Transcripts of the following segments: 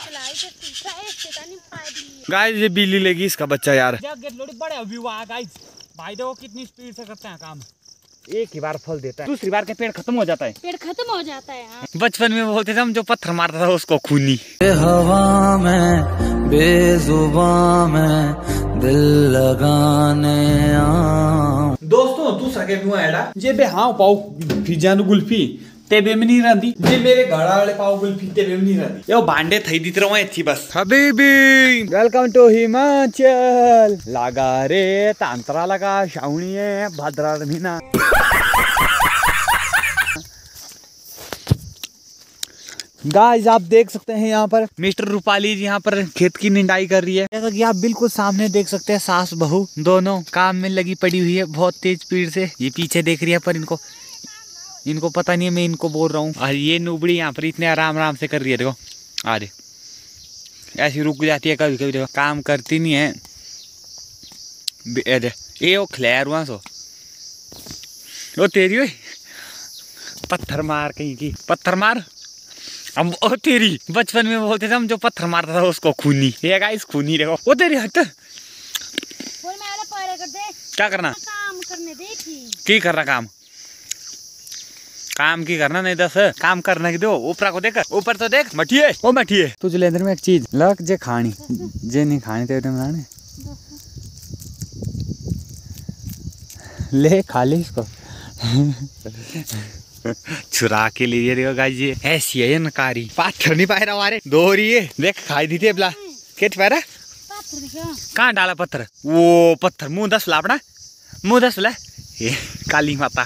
Guys ये बिल्ली लेगी इसका बच्चा यार। बड़े व्यू आ गाइस, भाई देखो कितनी स्पीड से करते हैं काम। एक ही बार फल देता है, दूसरी बार के पेड़ खत्म हो जाता है। पेड़ खत्म हो जाता है। हाँ। बचपन में बोलते थे हम, जो पत्थर मारता था उसको खूनी। हवा में बेजुबां में दिल लगाने दोस्तों दूसरा के भी एड़ा जे बे हाँ पाओ पिज्जा नु कुल्फी तेबे में नहीं रहती, जे मेरे घर वाले पाओ कुल्फी तेबे में नहीं रहती। यो भांडे थई दित रहो अच्छी बस। हबीबी वेलकम टू हिमाचल। लगा रे तांत्रा लगा शावणी है भद्रा महीना। गाइस आप देख सकते हैं यहाँ पर मिस्टर रूपाली जी यहाँ पर खेत की निंदाई कर रही है। जैसा कि आप बिल्कुल सामने देख सकते हैं, सास बहू दोनों काम में लगी पड़ी हुई है बहुत तेज स्पीड से। ये पीछे देख रही है पर इनको पता नहीं है मैं इनको बोल रहा हूँ। और ये नुबड़ी यहाँ पर इतने आराम आराम से कर रही है। देखो अरे ऐसी रुक जाती है कभी कभी, देखो काम करती नहीं है। ये वो खलैर हुआ सो वो तेरी हुई पत्थर मार कहीं की, पत्थर मार। अब ओ तेरी बचपन में बोलते थे हम, जो पत्थर मारता था उसको खूनी। ये गाइस खूनी देखो। वो तेरी हट क्या करना, काम करने दे की कर रहा काम की करना नहीं दस काम करने की दो। ऊपर को देख, ऊपर तो देख मठिए ओ मठिए। तुझे ले अंदर में एक चीज लग जे खानी जे नहीं खानी तेरे में ले खा ले इसको। चुरा के लिए देखो गाइस, ये ऐसी है नकारी। पाथर नहीं पाए रहा दो रही है देख खाई दी थी बला केट पैरा कहाँ डाला पत्थर। वो पत्थर मुंह दस ला अपना मुंह दस ला। ये काली माता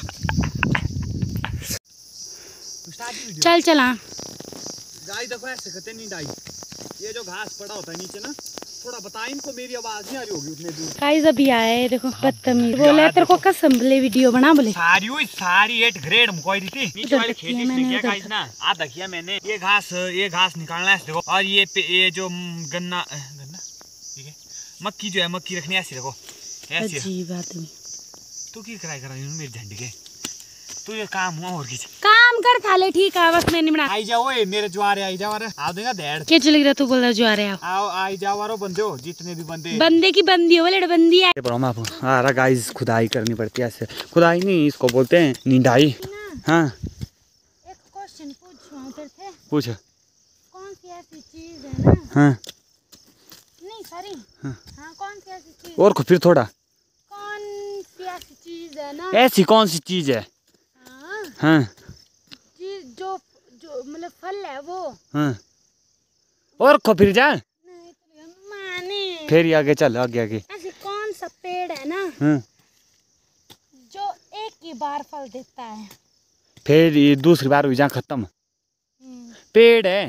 चल चला। गाय देखो ऐसे करते नहीं डाई। ये जो घास पड़ा होता है नीचे ना, थोड़ा बता इनको, मेरी आवाज नहीं आ रही होगी उतने दूर। गाइस अभी आए देखो बदतमीज बोले तेरे को कसम बोले वीडियो बना बोले। सारी 8 ग्रेड मुकोई दी थी नीचे वाली खेती में किया गाइस ना। आधा किया मैंने। ये घास निकालना है देखो। और ये जो गन्ना ठीक है मक्की जो है मक्की रखनी है ऐसी देखो ऐसी। अजीब आदमी तू की कराई करा मेरे झंडे के तू ये काम हुआ और किसी काम कर थाले ठीक है बस मैंने बना। आई जाओ ए मेरे ज्वारे आई जाओ आ देगा डेढ़ क्या चल रहा तू बोल रहा जो आ रहे आओ आई जाओ वारो बंदे हो जितने भी बंदे की बंदी हो लड़ बंदी है। अरे गाइस खुदाई करनी पड़ती है ऐसे। खुदाई नहीं इसको बोलते हैं निंदाई। हाँ एक क्वेश्चन पूछूं तेरे से। पूछ। कौन सी ऐसी चीज है ना। हाँ नहीं सॉरी हाँ कौन सी ऐसी चीज और फिर थोड़ा कौन सी ऐसी चीज है ना। ऐसी कौन सी चीज है। हाँ चीज जो मतलब फल है वो। हाँ और खो फिर जा नहीं तो माने फिर आगे चल आगे ऐसी कौन सा पेड़ है ना हाँ जो एक ही बार फल देता है। फिर ये दूसरी बार हुई जा खत्म पेड़ है।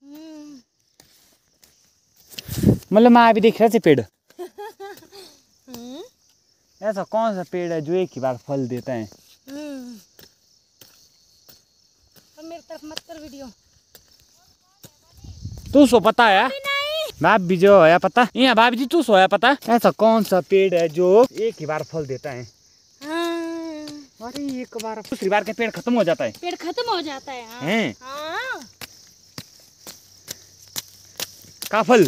मतलब मैं अभी देख रहा था पेड़। ऐसा कौन सा पेड़ है जो एक ही बार फल देता है। मेरी तरफ मत कर वीडियो। तू सो पता है भाभी जो है पता यहाँ भाभी जी तू सो है पता। ऐसा कौन सा पेड़ है जो एक ही बार फल देता है। अरे एक बार दूसरी बार के पेड़ खत्म हो जाता है। पेड़ खत्म हो जाता है हैं? हाँ। का फल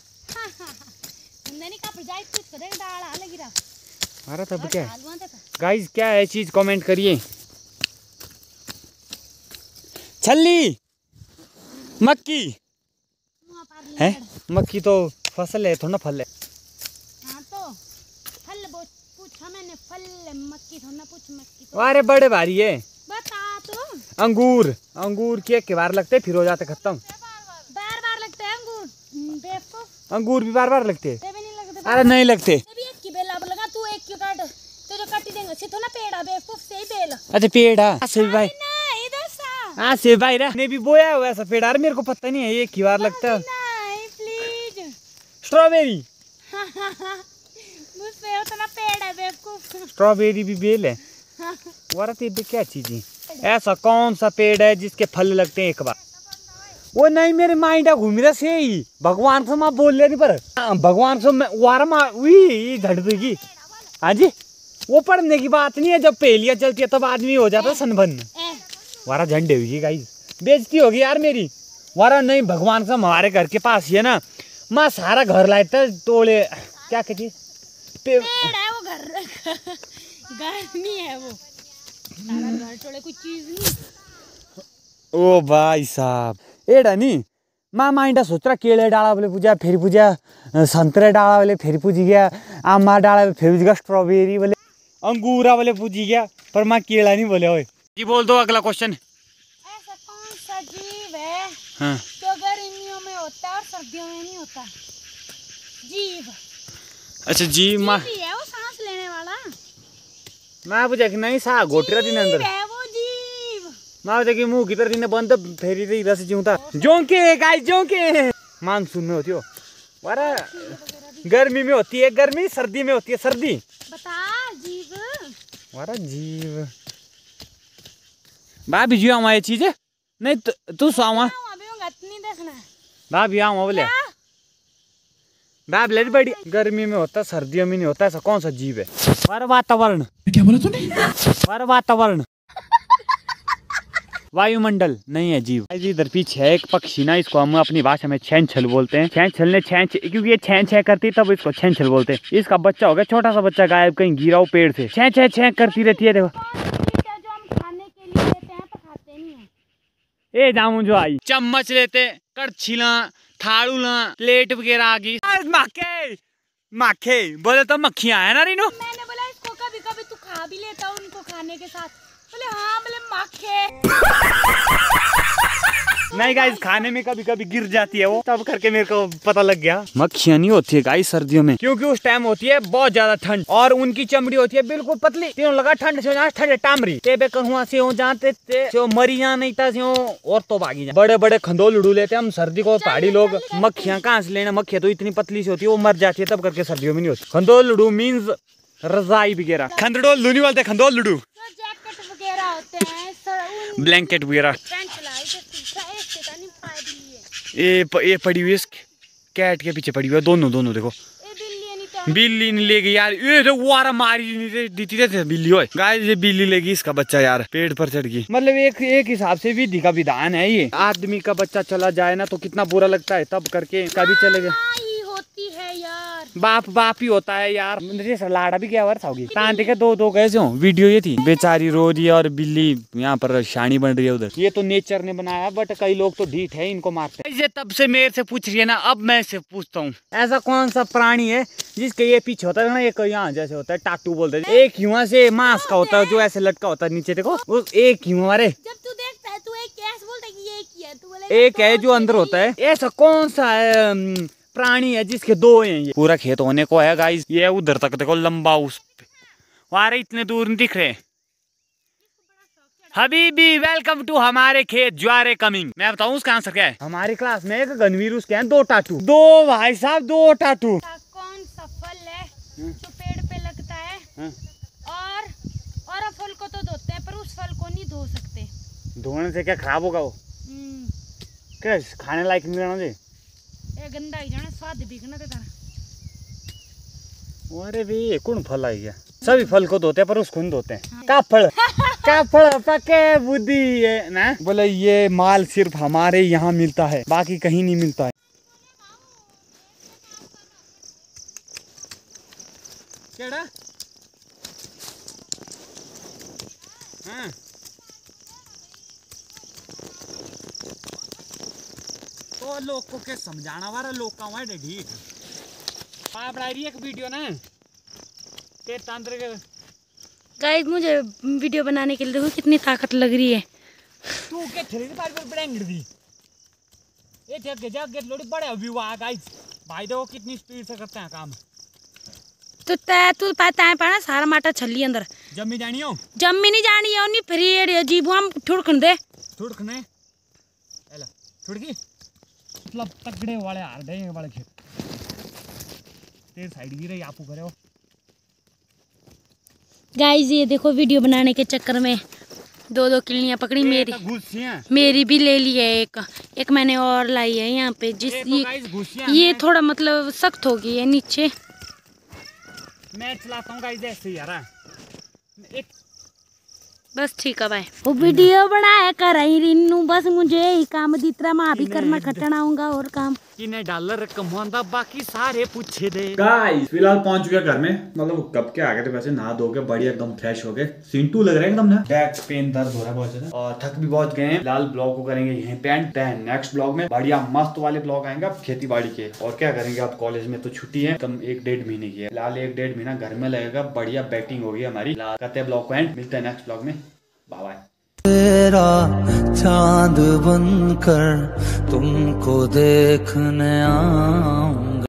अरे तब क्या गाइस क्या है चीज कमेंट करिए। छल्ली मक्की है। मक्की तो फसल है थोड़ा फल है। हाँ तो फल पूछा मैंने फल मक्की थोड़ा पूछ मक्की तो। अरे बड़े भारी है। बता तो। अंगूर के बार लगते फिर हो जाते खत्म। बार लगते हैं अंगूर बेवकूफ। अंगूर भी बार लगते हैं। नहीं लगते। अरे नहीं लगते। एक की बेल अब लगा तू एक क्यों काट तो जो काटी देंगे से तो ना पेड़ बेवकूफ से ही बेल। अच्छा पेड़ है सेब भाई। हाँ सेब भाई ने भी बोया हुआ ऐसा पेड़। यार मेरे को पता नहीं है ये की बार लगता है। प्लीज स्ट्रॉबेरी मुझसे उतना पेड़ है बेवकूफ। स्ट्रॉबेरी भी बेल है। वारते क्या चीज है। ऐसा कौन सा पेड़ है जिसके फल लगते हैं एक बार। वो नहीं मेरे माइंड घूम रहा से ही भगवान से माँ बोल रही पर भगवान से वारा झड़ देगी। हाँ जी वो पढ़ने की बात नहीं है। जब पहेलियां चलती है तब आदमी हो जाता है सनबन। वारा झंडे हुई गाइस बेइज्जती होगी यार मेरी। वारा नहीं भगवान का हमारे घर के पास ही है ना, माँ सारा घर लाए थे तोड़े, क्या कहती पेड़ है वो, घर नहीं है वो, सारा घर तोड़े, कोई चीज नहीं। ओ भाई साहब एड़ा नहीं माँ माइंडा सोच रहा केले डाला बोले पूजा, फिर पूजा संतरे डाला बोले फिर पूजी गया, आमा डाला फिर पूज गया, स्ट्रॉबेरी बोले अंगूरा बोले पूजी गया, पर माँ केला नहीं बोले। ओए जी बोल दो अगला क्वेश्चन। ऐसा कौन सा जीव है हाँ जो गर्मियों में होता है और सर्दियों में नहीं होता? जीव। अच्छा जी माँ जीव ही है वो, सांस लेने वाला। माँ पूछा कि नहीं सा गोटेरा दिन अंदर जीव है वो, जीव। माँ पूछा कि मुँह की तरह दिन बंद फेरी थे इधर से जीवता जोंके गाइस जोंके मानसून में होती हो, वारा गर्मी में होती है गर्मी, सर्दी में होती है सर्दी। बता जीव। वारा जीव भाभी जी आवा ये चीज है नहीं तू सावा अभी वो गत नहीं देखना। भाभी आवा बोले भाभी ले बड़ी गर्मी में होता सर्दियों में नहीं होता, ऐसा कौन सा जीव है? वारा वातावरण। क्या बोला तूने? वारा वातावरण वायुमंडल नहीं है जीव। इधर पीछे है एक पक्षी ना, इसको हम अपनी भाषा में छेंछल बोलते हैं। छेंछल ने क्योंकि ये छें छें करती तब इसको छेंछल बोलते हैं। इसका बच्चा हो गया छोटा सा बच्चा गायब कहीं गिरा हो पेड़ से, छें छें छें करती रहती है। देखो जो हम खाने के लिए लेते हैं पर खाते नहीं है। ए जामू जो आई चम्मच लेते, कड़छी ला, थाड़ू ला, प्लेट वगैरह आ गई। माखे माखे बोले तो मक्खियां है ना रीनो। मैंने बोला इसको कभी कभी तू खा भी लेता उनको खाने के साथ, बोले हाँ, बोले माखे। नहीं गाइस खाने में कभी कभी गिर जाती है वो, तब करके मेरे को पता लग गया मक्खियां नहीं होती है गाइस सर्दियों में, क्योंकि उस टाइम होती है बहुत ज्यादा ठंड और उनकी चमड़ी होती है बिल्कुल पतली। तीनों लगा ठंड से ठंड टामरी टेबे कहुआ से जाते थे मरी जा नहीं था और तो भागी जा। बड़े बड़े खंडोल उड़ू लेते हम सर्दी को पहाड़ी लोग। मक्खियां कहाँ से लेना, मक्खियां तो इतनी पतली से होती है वो मर जाती है, तब करके सर्दियों में नहीं होती। खंडोल उड़ू मीन्स रजाई वगैरह, खंडोल लूनी बोलते खंडोल उड़ू, जैकेट वगैरह होते हैं, ब्लैंकेट वगैरह। ये पड़ी हुई है कैट के पीछे पड़ी हुई है, दोनों देखो। बिल्ली नहीं ले गई यार, ये तो वारा मारी नहीं देती रहती बिल्ली। हो गाइस ये बिल्ली लेगी इसका बच्चा यार, पेड़ पर चढ़ गई। मतलब एक हिसाब से विधि का विधान है ये। आदमी का बच्चा चला जाए ना तो कितना बुरा लगता है, तब करके कभी चले गए। होती है यार, बाप ही होता है यार। लाड़ा भी क्या वर्ष होगी तांते के दो कैसे हो। वीडियो ये थी बेचारी रो रही है और बिल्ली यहाँ पर शानी बन रही है उधर। ये तो नेचर ने बनाया, बट कई लोग तो ढीठ है इनको मारते हैं। ये तब से मेरे से पूछ रही है ना, अब मैं से पूछता हूँ ऐसा कौन सा प्राणी है जिसके ये पीछे होता है ना, एक यहाँ जैसे होता है टाटू बोलते हैं, एक युवा से मांस का होता है जो ऐसे लटका होता है नीचे देखो, वो एक युवा। अरे जब तू देखता है तू एक कैसे बोलता है कि ये एक ही है, तू बोलेगा एक है जो अंदर होता है। ऐसा कौन सा है प्राणी है जिसके दो हैं? ये पूरा खेत होने को है गाइस, ये उधर तक देखो लंबा, उस पे वारे इतने दूर नहीं दिख रहे। हबीबी वेलकम टू हमारे खेत ज्वारे कमिंग। मैं बताऊं उसका आंसर क्या है? हमारी क्लास में एक गनवीर उसके हैं 2 टाटू, 2 भाई साहब 2 टाटू। कौन सा फल है जो पेड़ पे लगता है और फल को तो धोते हैं पर उस फल को नहीं धो सकते? धोने से क्या खराब होगा वो? क्या खाने लायक नहीं रहना चाहिए? ये गंदा ही जाने, स्वाद बिकना ते तारा। अरे भी कौन फल आई गया? सभी फल को धोते हैं पर उसको नहीं धोते हैं। का फल पके बुद्धि है ना। बोले ये माल सिर्फ हमारे यहाँ मिलता है, बाकी कहीं नहीं मिलता है। केड़ा? हाँ। तो लोग को क्या समझाना वाला, लोग का वहाँ ढीठ आप बना रही है एक वीडियो ना ते तंत्र के। गाइस मुझे वीडियो बनाने के लिए देखो कितनी ताकत लग रही है। तू के थ्री पार पर ब्रेंग दी ये जग लोड़ी बड़े व्यू आ गाइस। भाई देखो कितनी स्पीड से करते हैं काम। तो तू पता है पाना सारा माटा छल्ली अंदर जम्मी जानी हो, जम्मी नहीं जानी है नहीं फिर ये अजीब हम ठुड़कन दे ठुड़कने एला ठुड़की मतलब तगड़े वाले हार देंगे वाले खेत तेरे साइड गिरे आपू करे हो। गाइस ये देखो वीडियो बनाने के चक्कर में 2 किल्लियाँ पकड़ी। मेरी भी ले ली है एक मैंने और लाई है यहाँ पे जिस ये थोड़ा मतलब सख्त हो गई है नीचे। मैं चलाता हूँ गाइस ऐसे ही यार। एक बस ठीक है भाई। वो वीडियो बनाया कर रही रिन्नू, बस मुझे यही काम दितरा मां भी करना खटनाऊंगा और काम किने डॉलर कमांदा बाकी सारे पूछे दे। गाइस फिलहाल पहुंच चुके घर में, मतलब कब के आ गए थे वैसे, नहा धो के बढ़िया एकदम फ्रेश हो गए। सीन 2 लग रहा है एकदम ना, बैक पेन दर्द हो रहा है बहुत ज्यादा और थक भी बहुत गए हैं। फिलहाल ब्लॉग को करेंगे यहीं पे एंड, नेक्स्ट ब्लॉग में बढ़िया मस्त वाले ब्लॉग आएंगे अब खेती बाड़ी के। और क्या करेंगे, अब कॉलेज में तो छुट्टी है कम 1-1.5 महीने की है। फिलहाल 1-1.5 महीना घर में लगेगा, बढ़िया बैटिंग होगी हमारी। करते हैं ब्लॉग को एंड, मिलते हैं नेक्स्ट ब्लॉग में, बाय बाय। तेरा चांद बनकर तुमको देखने आऊंगा।